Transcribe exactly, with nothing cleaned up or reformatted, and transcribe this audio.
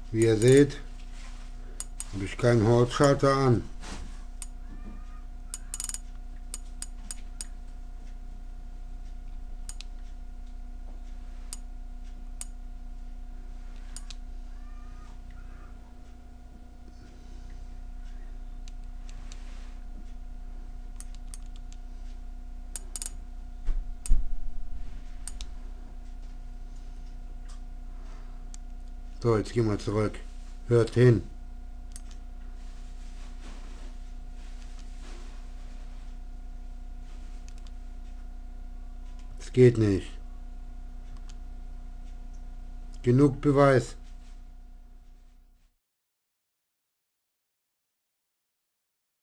Wie ihr seht, habe ich keinen Holzschalter an. So, jetzt gehen wir zurück. Hört hin. Es geht nicht. Genug Beweis.